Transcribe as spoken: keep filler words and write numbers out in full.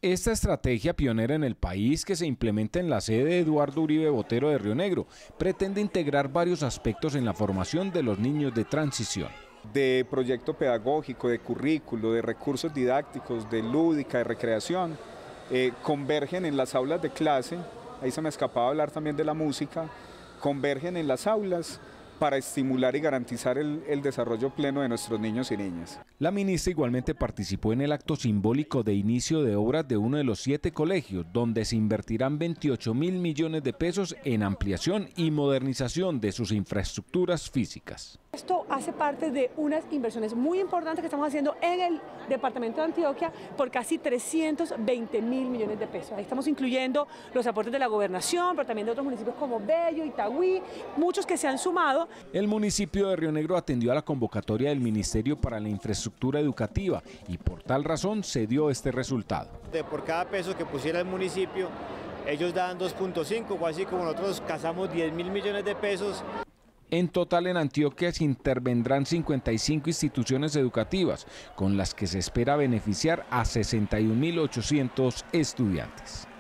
Esta estrategia pionera en el país, que se implementa en la sede Eduardo Uribe Botero de Río Negro, pretende integrar varios aspectos en la formación de los niños de transición. De proyecto pedagógico, de currículo, de recursos didácticos, de lúdica, de recreación, eh, convergen en las aulas de clase, ahí se me escapaba hablar también de la música, convergen en las aulas para estimular y garantizar el, el desarrollo pleno de nuestros niños y niñas. La ministra igualmente participó en el acto simbólico de inicio de obras de uno de los siete colegios, donde se invertirán veintiocho mil millones de pesos en ampliación y modernización de sus infraestructuras físicas. Esto hace parte de unas inversiones muy importantes que estamos haciendo en el departamento de Antioquia por casi trescientos veinte mil millones de pesos. Ahí estamos incluyendo los aportes de la gobernación, pero también de otros municipios como Bello, Itagüí, muchos que se han sumado. El municipio de Río Negro atendió a la convocatoria del Ministerio para la Infraestructura Educativa y por tal razón se dio este resultado. De por cada peso que pusiera el municipio, ellos dan dos punto cinco, o así como nosotros cazamos diez mil millones de pesos. En total en Antioquia se intervendrán cincuenta y cinco instituciones educativas, con las que se espera beneficiar a sesenta y un mil ochocientos estudiantes.